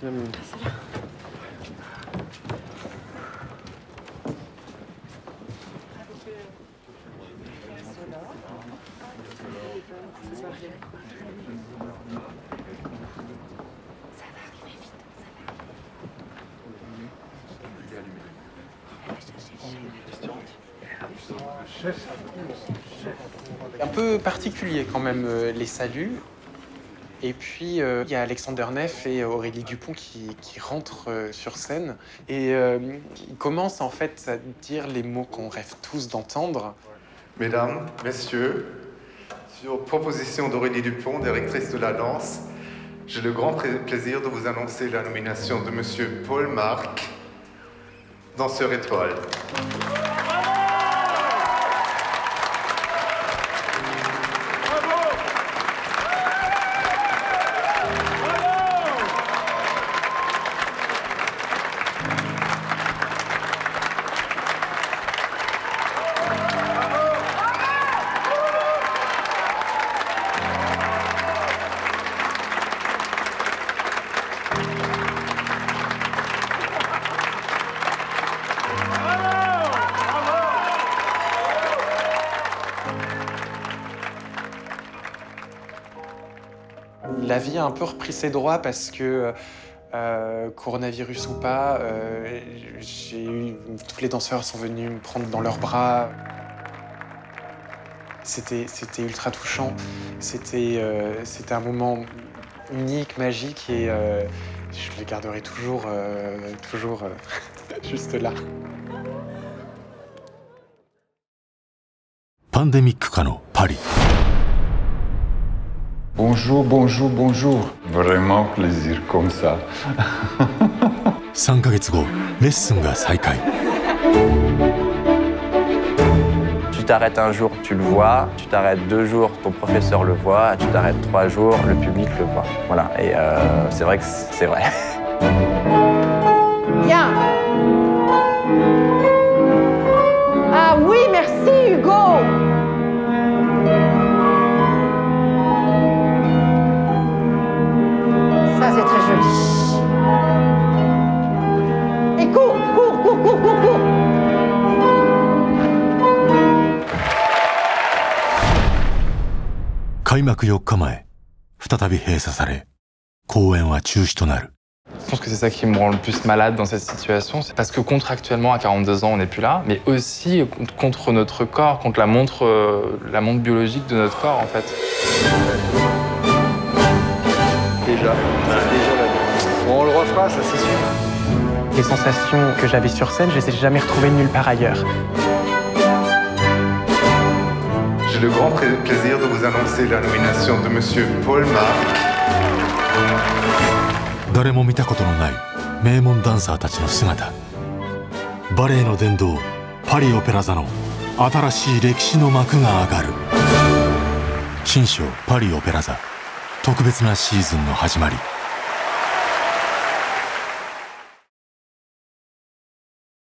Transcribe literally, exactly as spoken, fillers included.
finalement. Un peu particulier quand même, euh, les saluts. Et puis, euh, il y a Alexander Neff et Aurélie Dupont qui, qui rentrent euh, sur scène. Et euh, ils commencent en fait à dire les mots qu'on rêve tous d'entendre. Mesdames, Messieurs, sur proposition d'Aurélie Dupont, directrice de la danse, j'ai le grand plaisir de vous annoncer la nomination de Monsieur Paul Marc, danseur étoile. La vie a un peu repris ses droits parce que, euh, coronavirus ou pas, euh, j'ai eu, tous les danseurs sont venus me prendre dans leurs bras. C'était, c'était ultra touchant. C'était, euh, c'était un moment unique, magique, et euh, je le garderai toujours, euh, toujours euh, juste là. Pandémique Kano, Paris. Bonjour, bonjour, bonjour. Vraiment plaisir comme ça. さんかげつご、レッスンが再開。 Tu t'arrêtes un jour, tu le vois. Tu t'arrêtes deux jours, ton professeur le voit. Tu t'arrêtes trois jours, le public le voit. Voilà. Et euh, c'est vrai que c'est vrai. Bien. Ah oui, merci Hugo. Ça, c'est très joli. Et cours, cours, cours, cours, cours, cours. Je pense que c'est ça qui me rend le plus malade dans cette situation, c'est parce que contractuellement à quarante-deux ans on n'est plus là, mais aussi contre notre corps, contre la montre, la montre biologique de notre corps en fait. Déjà, déjà là. Bon, on le refera, ça c'est sûr. Les sensations que j'avais sur scène, je les ai jamais retrouvées nulle part ailleurs. J'ai le grand plaisir de vous annoncer la nomination de Monsieur Paul Marc. 誰も見たことのない名門ダンサーたちの姿。バレエの殿堂パリオペラ座の新しい歴史の幕が上がる。新章パリオペラ座特別なシーズンの始まり。